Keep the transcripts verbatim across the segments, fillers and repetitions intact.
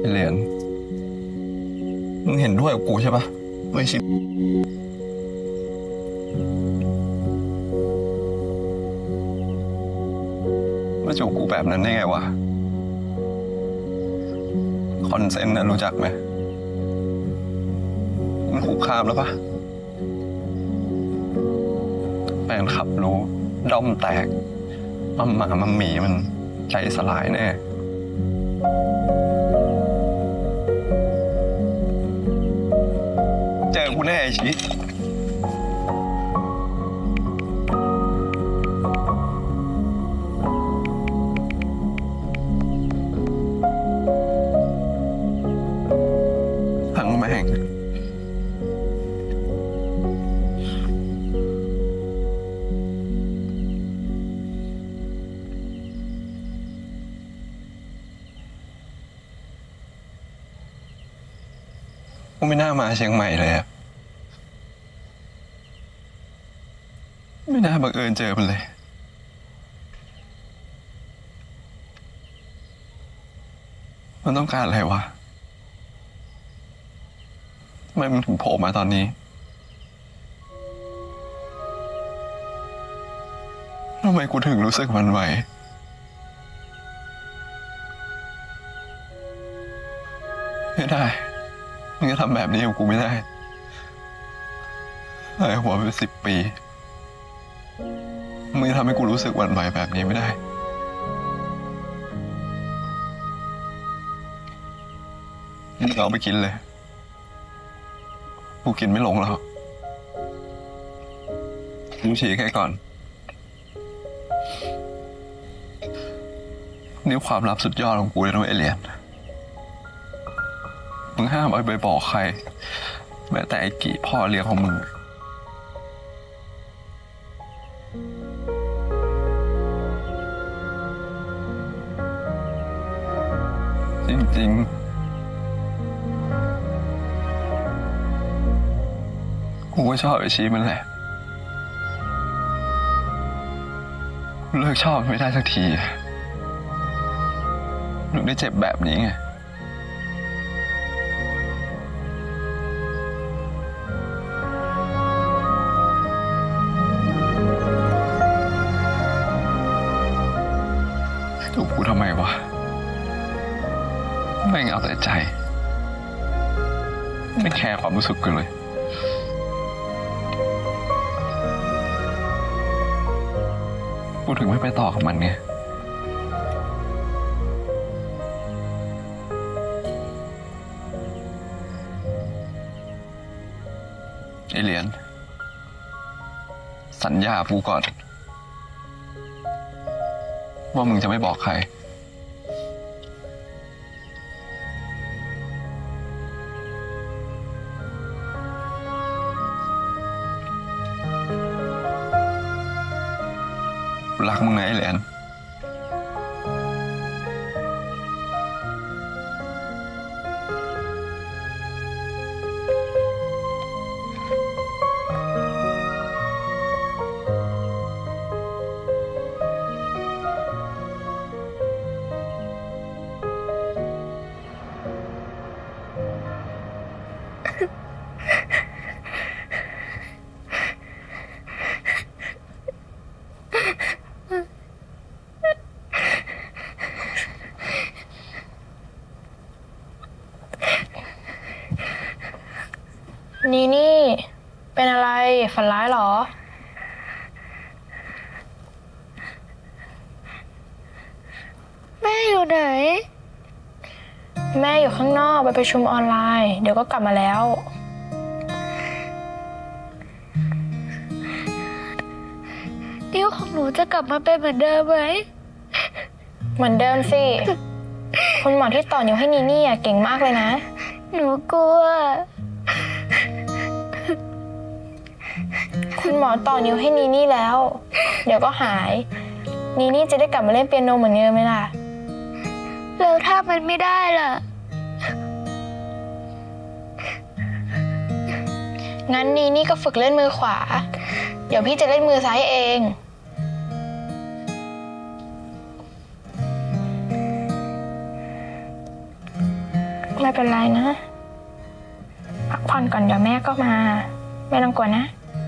เหรียญมึงเห็นด้วยกับกูใช่ปะไม่ชินมาจูบกูแบบนั้นได้ไงวะคอนเซนต์นะรู้จักไหมมันคุกคามแล้วปะแฟนขับรู้ด้อมแตกมัมหมามัมหมีมันใจสลายแน่เจอกูแน่ไอ้ชิทั้งแม่งกูไม่น่ามาเชียงใหม่เลยอะไม่น่าบังเอิญเจอมันเลยมันต้องการอะไรวะทำไมมันถึงโผล่มาตอนนี้ทำไมกูถึงรู้สึกหวั่นไหวไม่ได้มึงจะทำแบบนี้กับกูไม่ได้หายหัวไปสิบปีมึงจะทำให้กูรู้สึกหวั่นไหวแบบนี้ไม่ได้มึงเอาไปกินเลยกูกินไม่ลงแล้วกูฉี่แค่ก่อนนี่ความลับสุดยอดของกูเลยนะไอ้เหรียญมึงห้ามเอาไปบอกใครแม้แต่ไอ้กี่พ่อเลี้ยงของมึงจริงๆกูก็ชอบไอ้ชีมันแหละเลิกชอบไม่ได้สักทีหนูได้เจ็บแบบนี้ไงถูกกูทำไมวะไม่เอาแต่ใจไม่แคร์ความรู้สึกกันเลยกูถึงไม่ไปต่อกับมันไงไอเหรียญสัญญากูก่อนว่ามึงจะไม่บอกใครรักมึงนะไอ้เหรียญนี่นี่เป็นอะไรฝันร้ายเหรอแม่อยู่ไหนแม่อยู่ข้างนอกไปประชุมออนไลน์เดี๋ยวก็กลับมาแล้วนิ้วของหนูจะกลับมาเป็นเหมือนเดิมไหมเหมือนเดิมสิคุณหมอที่ต่อนิ้วให้นีนี่เก่งมากเลยนะหนูกลัวคุณหมอต่อนิ้วให้นีนี่แล้วเดี๋ยวก็หายนีนี่จะได้กลับมาเล่นเปียโนเหมือนเดิมไหมล่ะแล้วถ้ามันไม่ได้ล่ะงั้นนีนี่ก็ฝึกเล่นมือขวาเดี๋ยวพี่จะเล่นมือซ้ายเองไม่เป็นไรนะพักผ่อนก่อนเดี๋ยวแม่ก็มาไม่ต้องกลัวนะ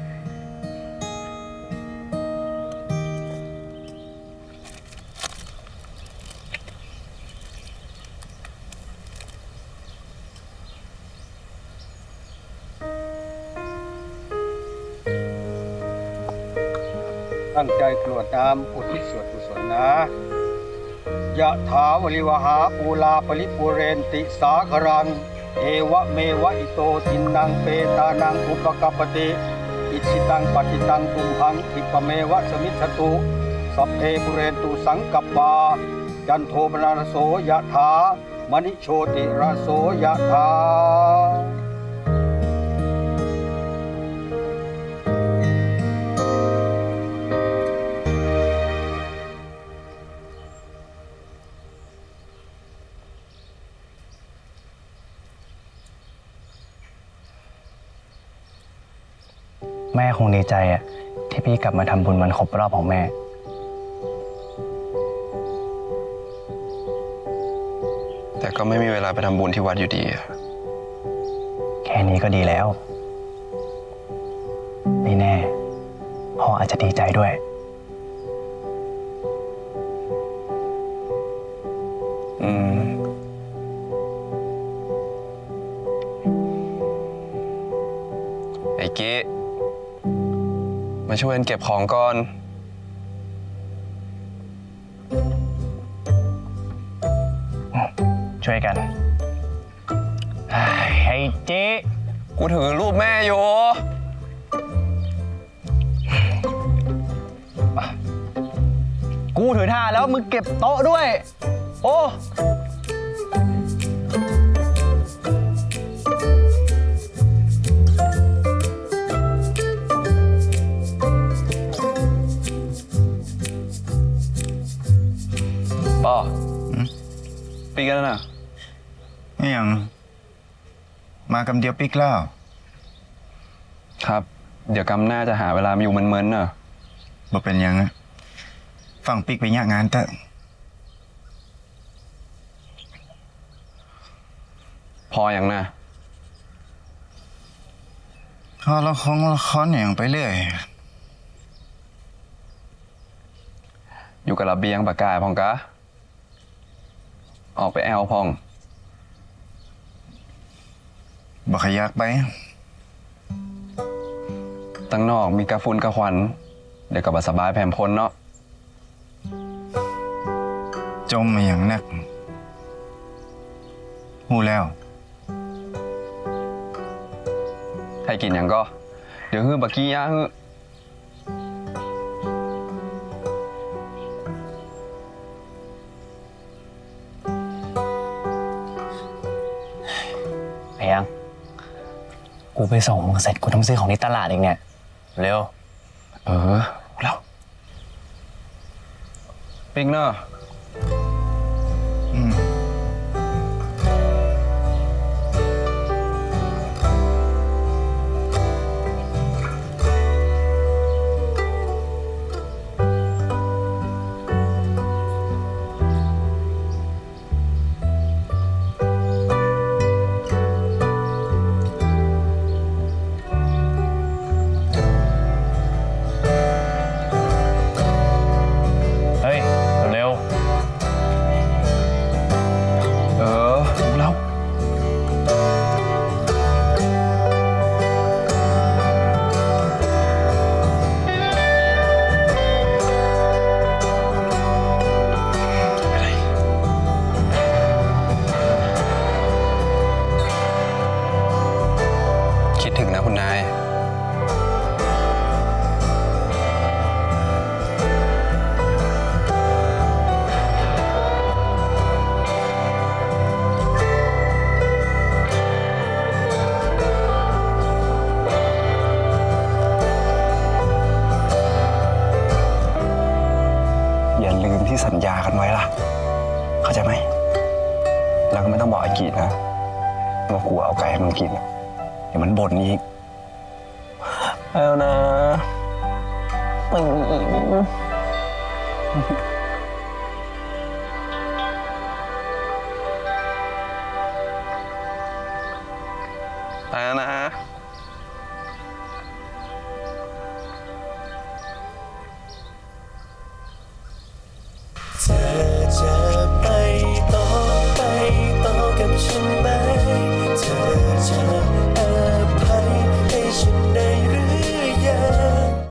ตั้งใจกรวดน้ำอุทิศส่วนกุศลนะยะถาวริวหาปูลาปริปุเรนติสาครังเอวะเมวะอิโตทินังเปตานังอุปกัปปติอิชิตังปฏิตังตุมหังทิปเมวะสมิจฉตุสัพเพปุเรนตุสังกัปปาจันโทปนารโสยะถามณิโชติราโสยะถาแม่คงดีใจอะที่พี่กลับมาทำบุญวันครบรอบของแม่แต่ก็ไม่มีเวลาไปทำบุญที่วัดอยู่ดีแค่นี้ก็ดีแล้วไม่แน่พ่ออาจจะดีใจด้วยอืมไอ้กี้มาช่วยกันเก็บของก่อนช่วยกันไอ้เจ๊กูถือรูปแม่อยู่กูถือท่าแล้วมึงเก็บโต๊ะด้วยโอ้ป่อปีกันแล้วนะนี่ยังมากำเดียวปิกแล้วครับ เดี๋ยวกำหน้าจะหาเวลามาอยู่เมินๆเนอะบ่เป็นยังอะฟังปิกไปยากงานแต่พออย่างน่ะพอละครละครอย่างไปเรื่อยอยู่กับระเบียงปากกาพองกะออกไปแอลพองบ่ขยักไปตั้งนอกมีกระฟุนกระควันเดี๋ยวกับสบายแผ่นพ้นเนาะจมมาอย่างนักหูแล้วให้กินอย่างก็เดี๋ยวฮื้อบักกี้ย่าฮื้อเพียงกูไปส่งมึงเสร็จกูต้องซื้อของที่ตลาดเองเนี่ยเร็วเออแล้วปิ๊กเนอะอืมถึงนะคุณนายอย่าลืมที่สัญญากันไว้ล่ะเข้าใจไหมแล้วก็ไม่ต้องบอกไอ้กีดนะว่ากูเอาไก่ให้มันกินเดี๋ยวมันบ่นอีกเอานะตึงเธอจะไปต่อไปต่อกับฉันไหมเธอจะ